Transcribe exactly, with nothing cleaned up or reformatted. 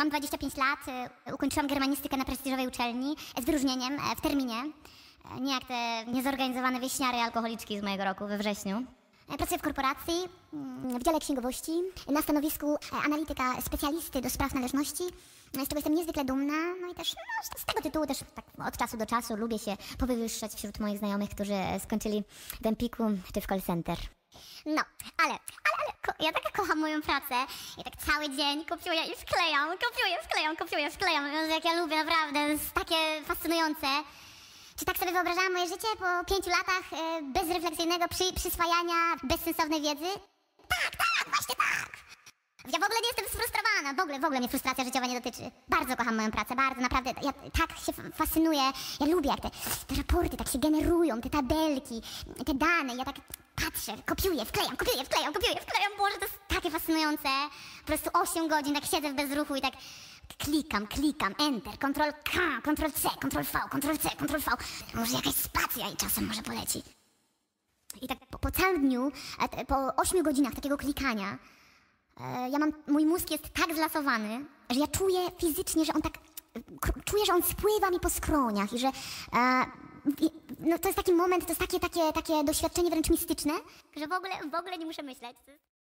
mam dwadzieścia pięć lat, ukończyłam germanistykę na prestiżowej uczelni z wyróżnieniem w terminie. Nie jak te niezorganizowane wieśniary alkoholiczki z mojego roku we wrześniu. Pracuję w korporacji, w dziale księgowości, na stanowisku analityka specjalisty do spraw należności. Z tego jestem niezwykle dumna, no i też no, z tego tytułu też tak od czasu do czasu lubię się powywyższać wśród moich znajomych, którzy skończyli w Empiku czy w call center. No, ale, ale, ale ko ja tak kocham moją pracę i tak cały dzień kopiuję i wklejam, kopiuję, wklejam, kopiuję, wklejam. Jak ja lubię, naprawdę, to jest takie fascynujące. Czy tak sobie wyobrażałam moje życie po pięciu latach e, bezrefleksyjnego przy, przyswajania bezsensownej wiedzy? Tak, tak, właśnie tak! Ja w ogóle nie jestem sfrustrowana, w ogóle, w ogóle mnie frustracja życiowa nie dotyczy. Bardzo kocham moją pracę, bardzo, naprawdę, ja tak się fascynuję, ja lubię jak te, te raporty tak się generują, te tabelki, te dane, ja tak patrzę, kopiuję, wklejam, kopiuję, wklejam, kopiuję, wklejam, Boże, to jest takie fascynujące. Po prostu osiem godzin tak siedzę w bezruchu i tak klikam, klikam, enter, kontrol K, kontrol C, kontrol V, kontrol C, kontrol V. Może jakaś spacja i czasem może poleci. I tak po, po całym dniu, po ośmiu godzinach takiego klikania, e, ja mam, mój mózg jest tak zlasowany, że ja czuję fizycznie, że on tak, czuję, że on spływa mi po skroniach i że, e, i, no to jest taki moment, to jest takie, takie, takie doświadczenie wręcz mistyczne, że w ogóle, w ogóle nie muszę myśleć.